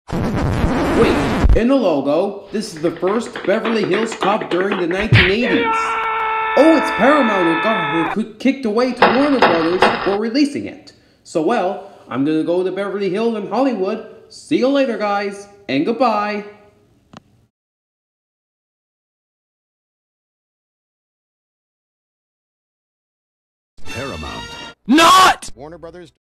Wait, in the logo, this is the first Beverly Hills Cop during the 1980s. Oh, it's Paramount who kicked away to Warner Brothers for releasing it. So well, I'm gonna go to Beverly Hills in Hollywood. See you later, guys, and goodbye. Paramount. Not! Warner Brothers.